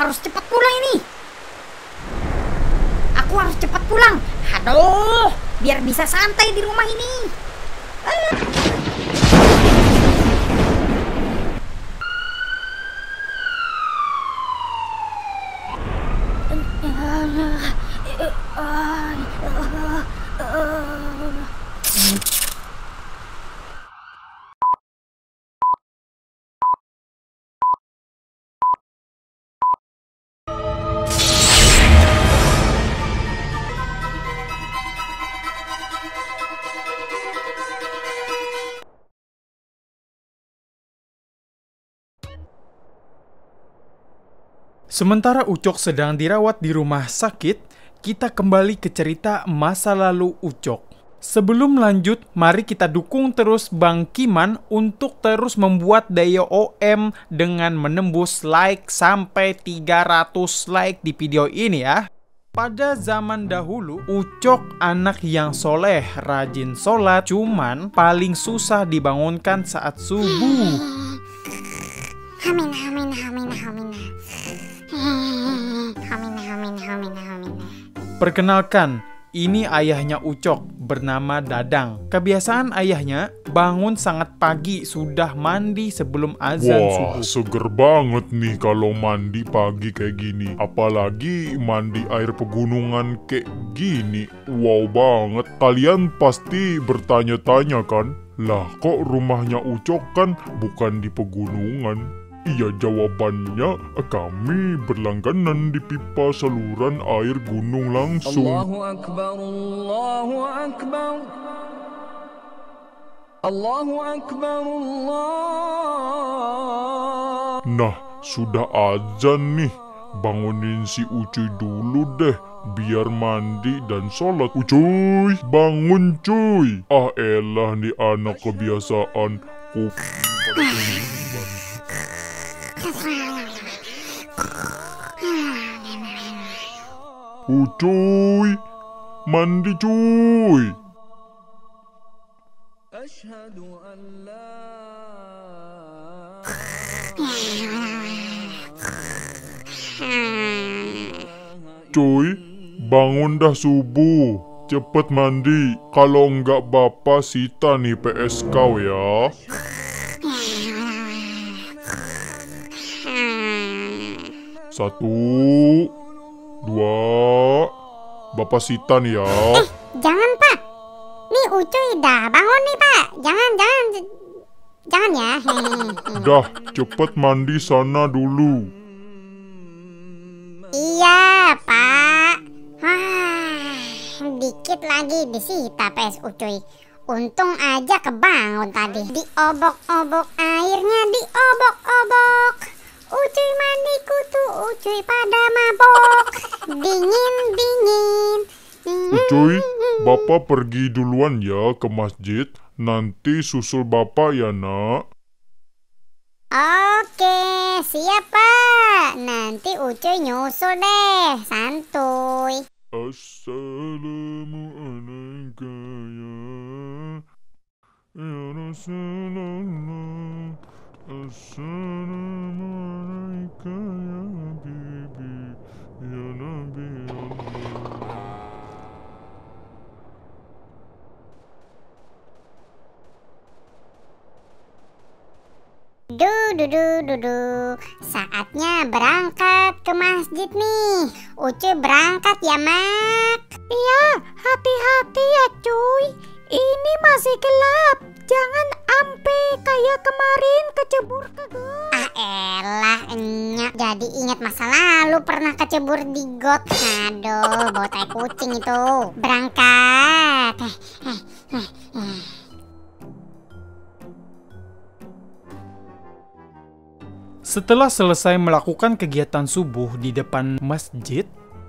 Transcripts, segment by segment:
harus cepat pulang ini. Aku harus cepat pulang. Aduh, biar bisa santai di rumah ini. Sementara Ucok sedang dirawat di rumah sakit, kita kembali ke cerita masa lalu Ucok. Sebelum lanjut, mari kita dukung terus Bang Kiman untuk terus membuat Daya OM dengan menembus like sampai 300 like di video ini ya. Pada zaman dahulu, Ucok anak yang soleh, rajin sholat, cuman paling susah dibangunkan saat subuh. Perkenalkan, ini ayahnya Ucok bernama Dadang. Kebiasaan ayahnya bangun sangat pagi, sudah mandi sebelum azan subuh. Wah, seger banget nih kalau mandi pagi kayak gini. Apalagi mandi air pegunungan kayak gini. Wow banget. Kalian pasti bertanya-tanya kan? Lah kok rumahnya Ucok kan bukan di pegunungan? Iya, jawabannya kami berlangganan di pipa saluran air gunung langsung. Allahu Akbar, Allahu Akbar, Allahu Akbar, Allah. Nah, sudah azan nih. Bangunin si Ucuy dulu deh, biar mandi dan sholat. Ucuy, bangun cuy. Ah elah nih anak kebiasaan. Ucuy, mandi cuy. Asyhadu an la Cuy, bangun dah subuh. Cepet mandi. Kalau enggak bapak sita nih PS kau ya. Satu, dua, bapak sita nih ya. Jangan Pak, nih Ucuy dah bangun nih Pak. Jangan ya. Dah, cepet mandi sana dulu. Iya Pak. Dikit lagi disita PS Ucuy. Untung aja kebangun tadi. Diobok-obok airnya, diobok-obok. Ucuy mandi kutu, Ucuy pada mabok. Dingin. Ucuy, bapak pergi duluan ya ke masjid. Nanti susul bapak ya nak. Oke, siap Pak. Nanti Ucuy nyusul deh, santuy. Assalamualaikum ya Rasulullah. Assalamualaikum ya Habibi ya Nabi Allah. Saatnya berangkat ke masjid nih. Ucuy berangkat ya Mak. Iya, hati-hati ya cuy. Ini masih gelap. Jangan ampe kayak kemarin kecebur ke got. Ah elah enyak. Jadi ingat masa lalu pernah kecebur di got. Aduh, bau tai kucing itu. Berangkat. Setelah selesai melakukan kegiatan subuh di depan masjid,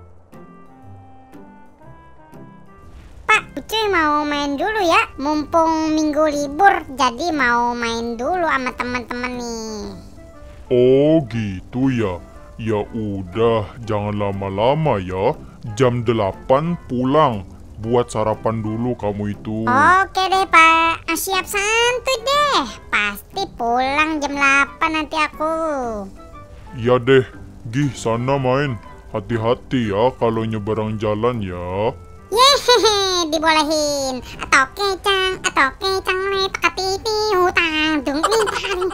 Pak, Ucuy mau main dulu ya. Mumpung minggu libur, jadi mau main dulu sama teman-teman nih. Oh gitu ya. Ya udah, jangan lama-lama ya. Jam 8 pulang. Buat sarapan dulu kamu itu. Oke deh Pak, siap santuy deh. Pasti pulang jam 8 nanti aku. Ya deh, Pergi sana main. Hati-hati ya kalau nyeberang jalan ya. Yehehe, dibolehin. Atau kecang nih pakatiti hutang dung ning paling.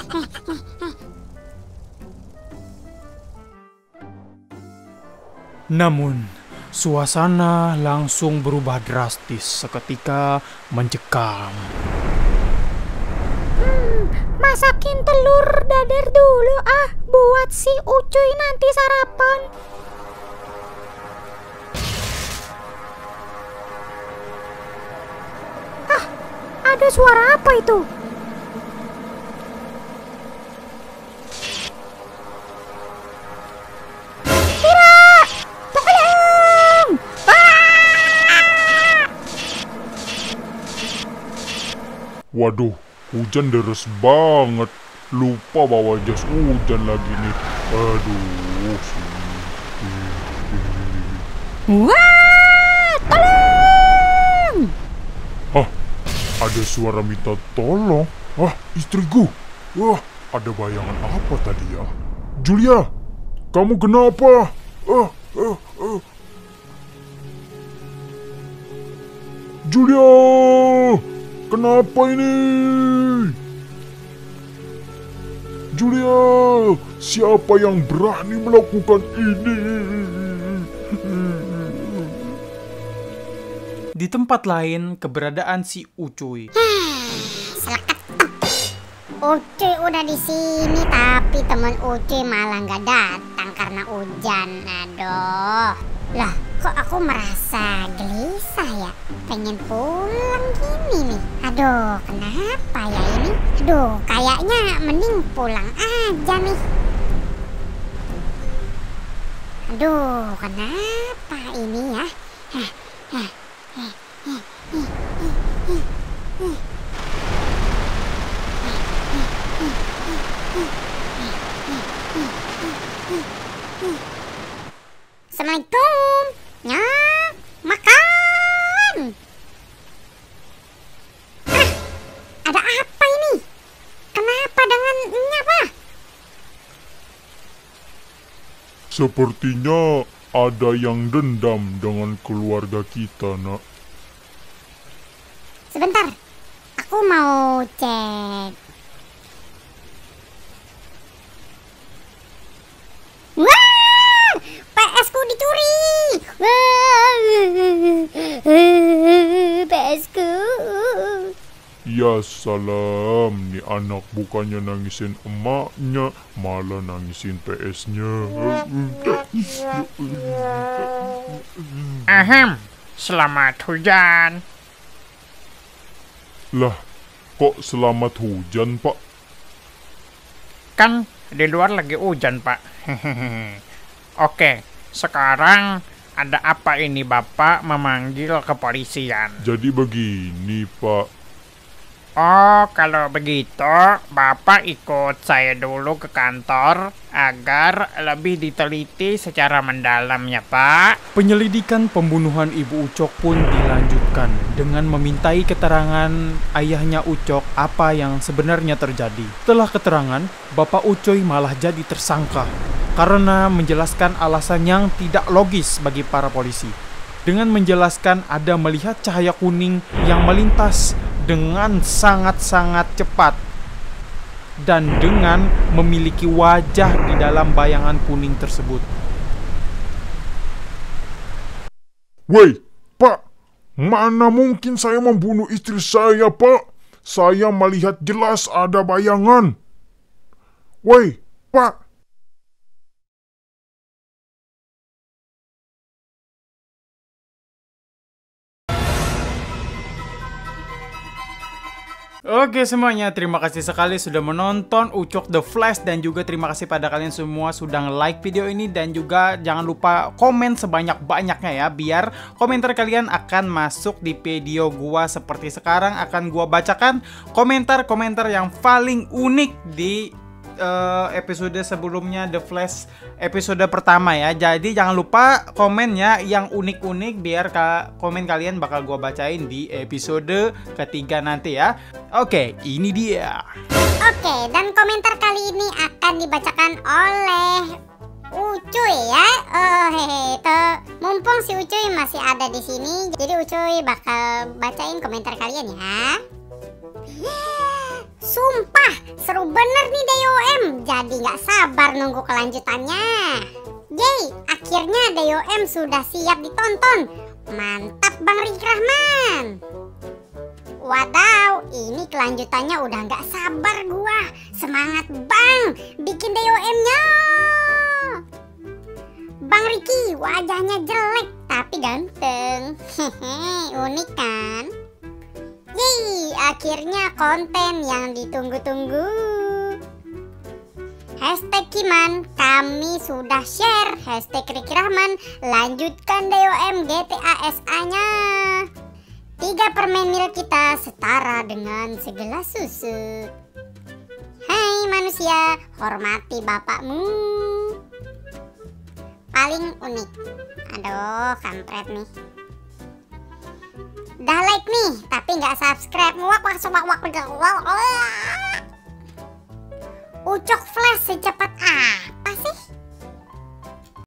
Namun, suasana langsung berubah drastis seketika mencekam. Masakin telur dadar dulu buat si Ucuy nanti sarapan. Ada suara apa itu? Waduh, hujan deras banget. Lupa bawa jas hujan lagi nih. Aduh. Wah, tolong! Hah, ada suara minta tolong. Istriku. Wah, ada bayangan apa tadi ya? Julia, kamu kenapa? Julia, kenapa ini? Julia, siapa yang berani melakukan ini? Di tempat lain, keberadaan si Ucuy. Ucuy udah di sini, tapi teman Ucuy malah nggak datang karena hujan. Aduh, lah kok aku merasa gelisah ya? Pengen pulang gini nih. Aduh, kenapa ya ini? Aduh, kayaknya mending pulang aja nih. Aduh, kenapa ini ya? Assalamualaikum. Ya, makan. Ada apa ini? Kenapa dengan apa? Sepertinya ada yang dendam dengan keluarga kita, nak. Sebentar, aku mau cek. Wah, PS ku dicuri. PS ku. Ya salam, nih anak bukannya nangisin emaknya, malah nangisin PS-nya. Ahem, selamat hujan. Lah, kok selamat hujan, Pak? Kan di luar lagi hujan, Pak. Oke, sekarang ada apa ini Bapak memanggil kepolisian? Jadi begini, Pak. Oh, kalau begitu Bapak ikut saya dulu ke kantor agar lebih diteliti secara mendalam ya, Pak. Penyelidikan pembunuhan Ibu Ucok pun dilanjutkan dengan memintai keterangan ayahnya Ucok apa yang sebenarnya terjadi. Setelah keterangan, Bapak Ucoy malah jadi tersangka karena menjelaskan alasan yang tidak logis bagi para polisi. Dengan menjelaskan ada melihat cahaya kuning yang melintas dengan sangat-sangat cepat dan dengan memiliki wajah di dalam bayangan kuning tersebut. Woi, Pak, mana mungkin saya membunuh istri saya, Pak? Saya melihat jelas ada bayangan. Woi, Pak. Oke semuanya, terima kasih sekali sudah menonton Ucok The Flash. Dan juga terima kasih pada kalian semua sudah like video ini. Dan juga jangan lupa komen sebanyak-banyaknya ya, biar komentar kalian akan masuk di video gua. Seperti sekarang akan gua bacakan komentar-komentar yang paling unik di episode sebelumnya The Flash episode pertama ya. Jadi jangan lupa komennya yang unik-unik, biar komen kalian bakal gua bacain di episode ketiga nanti ya. Oke, ini dia. Oke, dan komentar kali ini akan dibacakan oleh Ucuy ya. Oh hehe, mumpung si Ucuy masih ada di sini, jadi Ucuy bakal bacain komentar kalian ya. Sumpah, seru bener nih DOM. Jadi nggak sabar nunggu kelanjutannya. Yeay, akhirnya DOM sudah siap ditonton. Mantap Bang Riki Rahman. Wadaw, ini kelanjutannya udah nggak sabar gua. Semangat Bang, bikin DOM-nya. Bang Riki, wajahnya jelek tapi ganteng. Hehe, unik kan? Yeay, akhirnya konten yang ditunggu-tunggu. Hashtag Kiman, kami sudah share. Hashtag Riki Rahman, lanjutkan DOM GTA SA-nya. 3 permen mil kita setara dengan segelas susu. Hai manusia, hormati bapakmu. Paling unik. Aduh, kampret nih. Udah like nih, tapi nggak subscribe. Ucok flash secepat